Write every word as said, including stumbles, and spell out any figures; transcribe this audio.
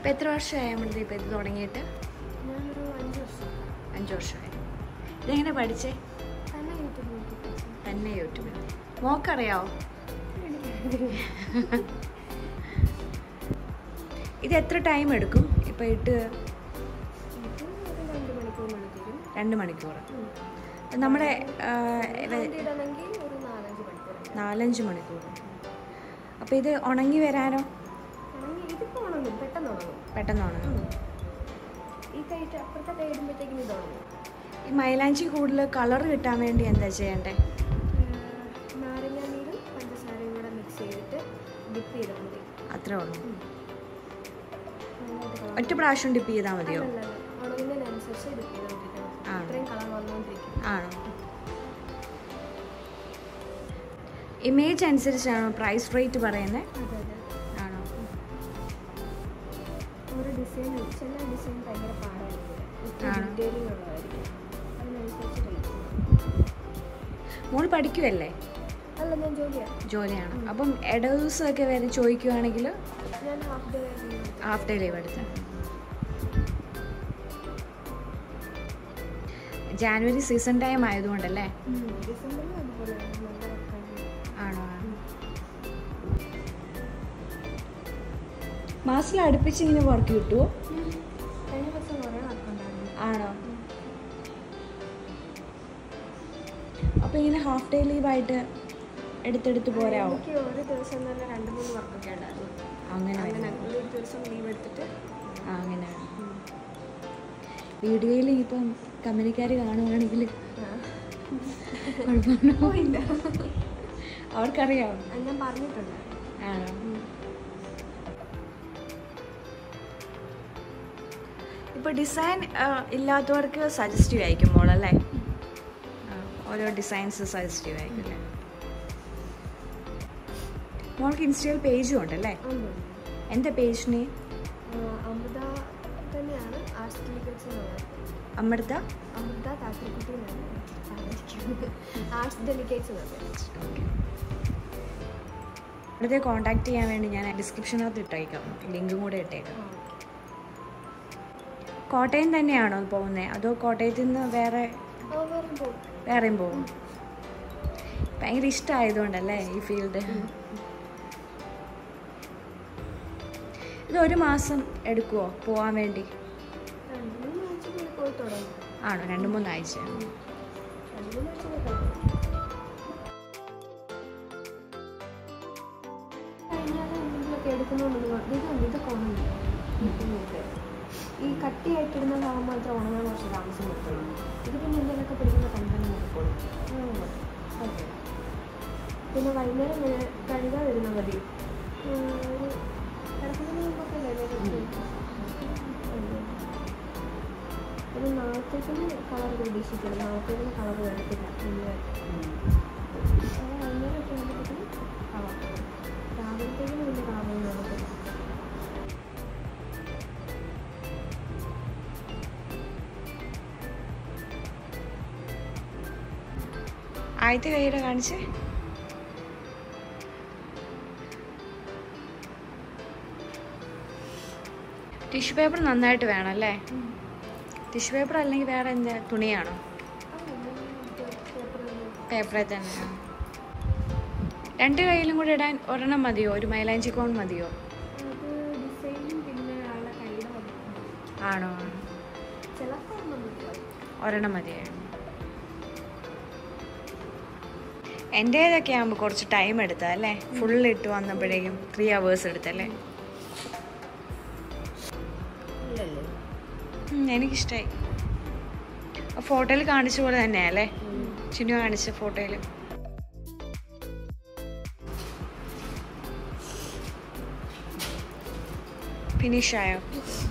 ഇപ്പം എത്ര വർഷമായി നമ്മളിത് ഇപ്പം ഇത് തുടങ്ങിയിട്ട്? ഞാനൊരു അഞ്ച് വർഷം അഞ്ച് വർഷമായി. ഇതെങ്ങനെ പഠിച്ചേ? തന്നെ യൂട്യൂബിൽ തന്നെ യൂട്യൂബിൽ. മോക്കറിയാവോ? ഇത് എത്ര ടൈം എടുക്കും ഇപ്പം ഇട്ട്? രണ്ട് മണിക്കൂർ മണിക്കൂർ രണ്ട് മണിക്കൂർ. നമ്മുടെ നാലഞ്ച് മണിക്കൂർ. അപ്പോൾ ഇത് ഉണങ്ങി വരാനോ? പെട്ടെന്ന് ഉണങ്ങും. ഈ മൈലാഞ്ചി കൂടുതൽ കളർ കിട്ടാൻ വേണ്ടി എന്താ ചെയ്യണ്ടേ? നാരങ്ങ നീരും പഞ്ചസാരയും കൂടെ മിക്സ് ചെയ്തിട്ട് ഡിപ്പ് ചെയ്താൽ മതി. അത്രേ ഉള്ളൂ. ഒറ്റ പ്രാവശ്യം ഡിപ്പ് ചെയ്താൽ മതിയോ? ഉണങ്ങുന്നതിനനുസരിച്ച് ഡിപ്പ് ചെയ്തോണ്ടിരിക്കണം. അത്രയും കളർ വന്നുകൊണ്ടിരിക്കും. ആണോ? ഇമേജ് അനുസരിച്ചാണോ പ്രൈസ് റേറ്റ് പറയുന്നത്? അതെ അതെ. ആണോ? ഒരു ഡിസൈൻ ചില ഡിസൈൻ ഭയങ്കര പാടായിരിക്കും, ഡീറ്റെയിലിംഗ് ഉള്ളതായിരിക്കും. അതിനനുസരിച്ച് റേറ്റ്. മോൾ പഠിക്കുമല്ലേ? അല്ല, ഞാൻ ജോലിയാണ്. ജോലിയാണ്. അപ്പം ഇട ദിവസമൊക്കെ വരെ ചോദിക്കുവാണെങ്കിൽ ഞാൻ half day half day leave എടുത്ത്. ജാനുവരി സീസൺ ടൈം ആയതുകൊണ്ടല്ലേ? ഡിസംബറിൽ അതുപോലെ ആണോ? മാസത്തിൽ അടുപ്പിച്ച് ഇങ്ങനെ വർക്ക് കിട്ടുമോ? കഴിഞ്ഞ ദിവസം കുറേ വർക്കുണ്ടായിരുന്നു. ആണോ? അപ്പോൾ ഇങ്ങനെ ഹാഫ് ഡേ ലീവായിട്ട് എടുത്തെടുത്ത് പോരാവോ? എനിക്ക് ഒരു ദിവസം തന്നെ രണ്ട് മൂന്ന് വർക്കൊക്കെ ഉണ്ടായിരുന്നു. അങ്ങനെ അങ്ങനെ ഒരു ദിവസം ലീവ് എടുത്തിട്ട് ആ അങ്ങനെ വീഡിയോയിൽ ഇപ്പം കമ്പനിക്കാർ കാണുകയാണെങ്കിൽ ഇല്ല, അവർക്കറിയാമോ? ഞാൻ പറഞ്ഞിട്ടുണ്ട്. ആണോ? ഇപ്പോൾ ഡിസൈൻ ഇല്ലാത്തവർക്ക് സജസ്റ്റീവ് ആയിരിക്കും മോളല്ലേ? ഓരോ ഡിസൈൻസ് സജസ്റ്റീവ് ആയിരിക്കും അല്ലേ? മോൾക്ക് ഇൻസ്റ്റയിൽ പേജും ഉണ്ടല്ലേ? എന്താ പേജിന്? അമൃത തന്നെയാണ്, ആർട്സ് ഡെലിഗേറ്റ്സ് എന്നുള്ളത്. അമൃത അമൃത കാത്തിരിക്കുട്ടി എന്നാണ് ആർട്സ് ഡെലിഗേറ്റ്സ് എന്നുള്ളത്. അവിടുത്തെ കോൺടാക്ട് ചെയ്യാൻ വേണ്ടി ഞാൻ ഡിസ്ക്രിപ്ഷനകത്ത് ഇട്ടേക്കാം, ലിങ്കും കൂടെ ഇട്ടേക്കാം. കോട്ടയം തന്നെയാണോ പോകുന്നത് അതോ കോട്ടയത്തിൽ നിന്ന് വേറെ വേറെയും പോകും? ഭയങ്കര ഇഷ്ടമായതുകൊണ്ടല്ലേ ഈ ഫീൽഡ്? ഇത് ഒരു മാസം എടുക്കുമോ പോകാൻ വേണ്ടി? ആണോ? രണ്ട് മൂന്നാഴ്ച. ഈ കട്ടിയായിട്ടിടുന്ന ഭാഗം മാത്രം ഉണങ്ങാൻ കുറച്ച് താമസം കൊടുക്കുള്ളൂ. ഇത് പിന്നെ എന്തെങ്കിലുമൊക്കെ പിടിക്കുന്ന കണ്ടന്റ് നോക്കിക്കോളും. പിന്നെ വൈകുന്നേരം കഴുകാൻ വരുന്ന മതി. ഒരു കിടക്കുന്നതിന് മുമ്പൊക്കെ ഒരു നാളത്തേക്കിന് കളർ പ്രതീക്ഷിക്കണം. നാളത്തേക്കിന് കളർ വരത്തില്ല. വൈകുന്നേരമൊക്കെ ആകുമ്പോഴത്തേക്കും കളർ, രാവിലത്തേക്കിന് വലിയ കളർ നടത്തില്ല. ആദ്യത്തെ കൈയുടെ കാണിച്ച്. ടിഷ്യൂ പേപ്പർ നന്നായിട്ട് വേണം അല്ലേ? ടിഷ്യൂ പേപ്പർ അല്ലെങ്കിൽ വേറെ എന്താ തുണിയാണോ? പേപ്പറിൽ തന്നെ. രണ്ട് കയ്യിലും കൂടെ ഇടാൻ ഒരെണ്ണം മതിയോ? ഒരു മൈലാഞ്ചി കോൺ മതിയോ? ആണോ? ഒരെണ്ണം മതിയോ? എൻ്റേതൊക്കെ ആകുമ്പോൾ കുറച്ച് ടൈം എടുത്താൽ അല്ലേ? ഫുള്ള് ഇട്ട് വന്നപ്പോഴേക്കും ത്രീ അവേഴ്സ് എടുത്തല്ലേ? എനിക്കിഷ്ടമായി. ഫോട്ടോയിൽ കാണിച്ച പോലെ തന്നെയാ അല്ലേ? ചിന്നു കാണിച്ച ഫോട്ടോയിൽ. ഫിനിഷായോ?